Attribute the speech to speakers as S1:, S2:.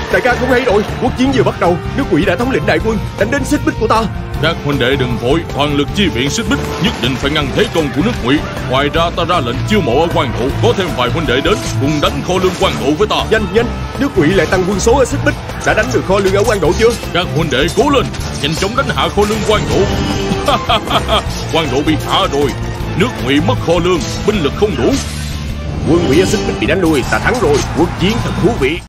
S1: Đại ca không hay rồi, quốc chiến vừa bắt đầu, nước Ngụy đã thống lĩnh đại quân đánh đến Xích Bích của ta.
S2: Các huynh đệ đừng vội, toàn lực chi viện Xích Bích, nhất định phải ngăn thế công của nước Ngụy. Ngoài ra ta ra lệnh chiêu mộ ở Quan Thổ, có thêm vài huynh đệ đến cùng đánh kho lương Quan Thổ với ta.
S1: Nhanh, nước Ngụy lại tăng quân số ở Xích Bích. Đã đánh được kho lương ở Quan Thổ chưa?
S2: Các huynh đệ cố lên, nhanh chóng đánh hạ kho lương Quan Thổ. Quan Thổ bị hạ rồi, nước Ngụy mất kho lương, binh lực không đủ.
S1: Quân Ngụy ở Xích Bích bị đánh lui, ta thắng rồi. Quốc chiến thật thú vị.